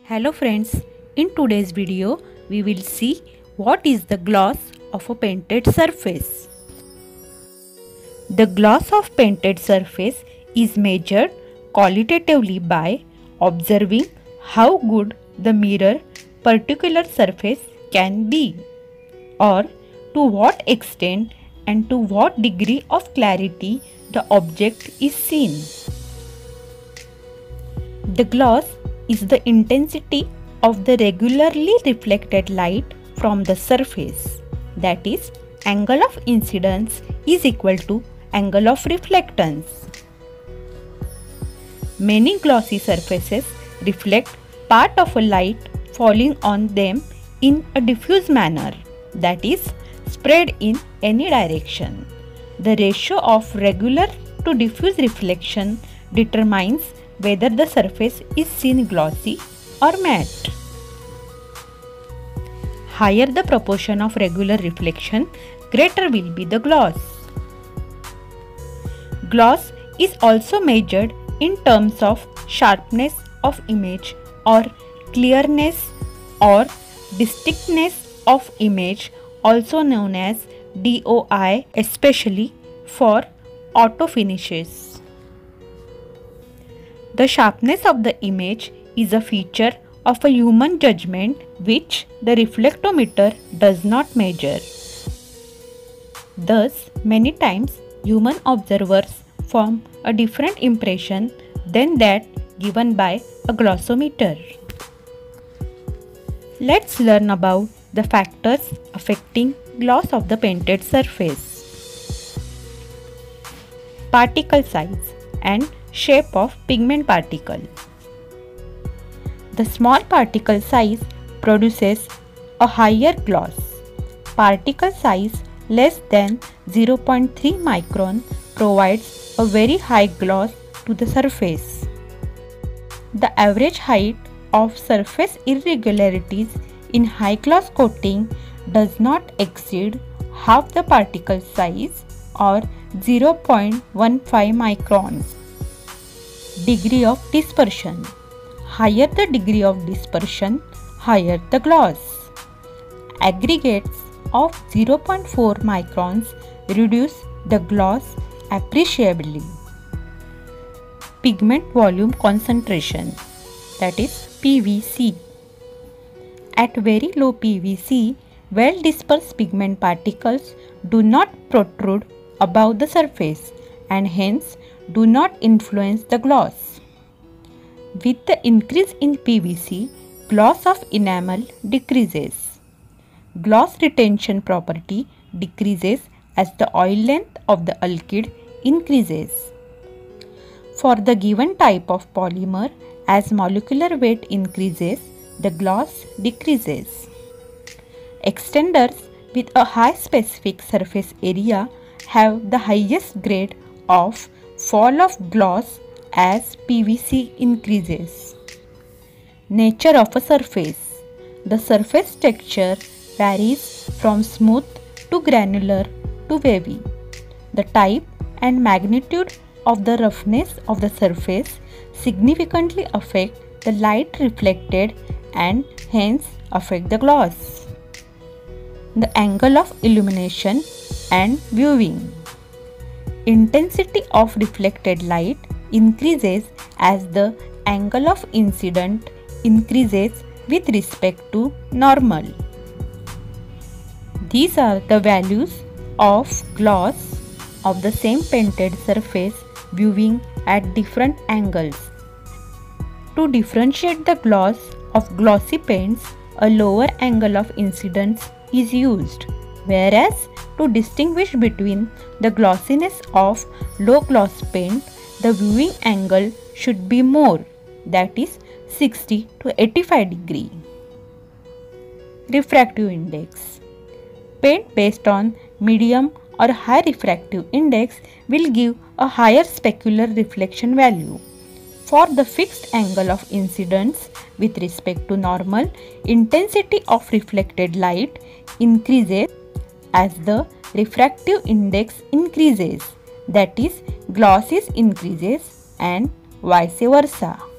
Hello friends, in today's video we will see what is the gloss of a painted surface. The gloss of painted surface is measured qualitatively by observing how good the mirror particular surface can be, or to what extent and to what degree of clarity the object is seen. The gloss is the intensity of the regularly reflected light from the surface, that is, angle of incidence is equal to angle of reflectance. Many glossy surfaces reflect part of a light falling on them in a diffuse manner, that is, spread in any direction. The ratio of regular to diffuse reflection determines whether the surface is seen glossy or matte. Higher the proportion of regular reflection, greater will be the gloss. Gloss is also measured in terms of sharpness of image or clearness or distinctness of image, also known as DOI, especially for auto finishes. The sharpness of the image is a feature of a human judgment which the reflectometer does not measure. Thus, many times human observers form a different impression than that given by a glossometer. Let's learn about the factors affecting gloss of the painted surface. Particle size and shape of pigment particle. The small particle size produces a higher gloss. Particle size less than 0.3 micron provides a very high gloss to the surface. The average height of surface irregularities in high gloss coating does not exceed half the particle size or 0.15 microns. Degree of dispersion. Higher the degree of dispersion, higher the gloss. Aggregates of 0.4 microns reduce the gloss appreciably. Pigment volume concentration, that is PVC. At very low PVC, well dispersed pigment particles do not protrude above the surface and hence do not influence the gloss. With the increase in PVC, gloss of enamel decreases. Gloss retention property decreases as the oil length of the alkyd increases. For the given type of polymer, as molecular weight increases, the gloss decreases. Extenders with a high specific surface area have the highest grade of fall of gloss as PVC increases. Nature of a surface. The surface texture varies from smooth to granular to wavy. The type and magnitude of the roughness of the surface significantly affect the light reflected and hence affect the gloss. The angle of illumination and viewing. Intensity of reflected light increases as the angle of incident increases with respect to normal. These are the values of gloss of the same painted surface viewing at different angles. To differentiate the gloss of glossy paints, a lower angle of incidence is used, whereas to distinguish between the glossiness of low gloss paint, the viewing angle should be more, that is 60 to 85 degree. Refractive index. Paint based on medium or high refractive index will give a higher specular reflection value. For the fixed angle of incidence with respect to normal, intensity of reflected light increases as the refractive index increases, that is, glossiness increases and vice versa.